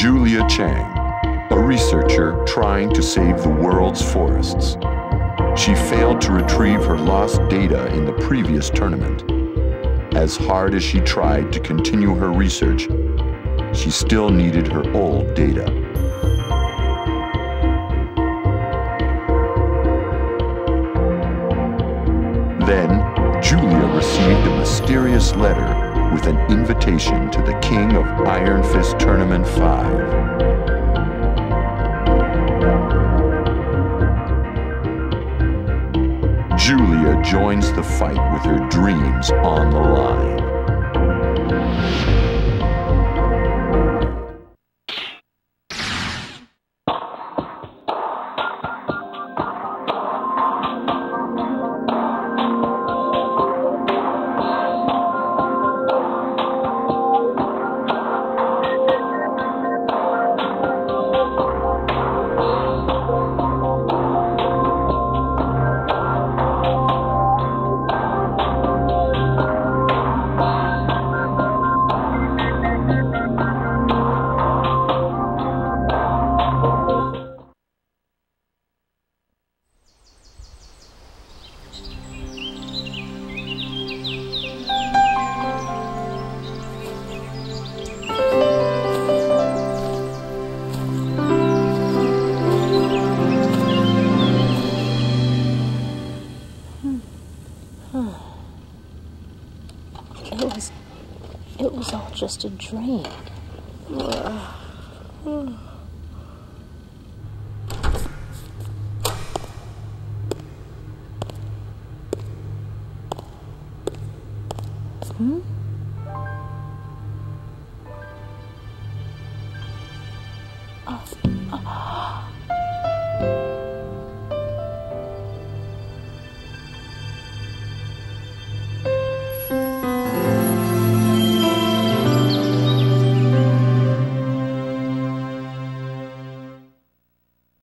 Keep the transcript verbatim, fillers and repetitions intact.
Julia Chang, a researcher trying to save the world's forests. She failed to retrieve her lost data in the previous tournament. As hard as she tried to continue her research, she still needed her old data. Then, Julia received a mysterious letter with an invitation to the King of Iron Fist Tournament five. Julia joins the fight with her dreams on the line. It was, it was all just a dream. Hmm? Oh. Oh.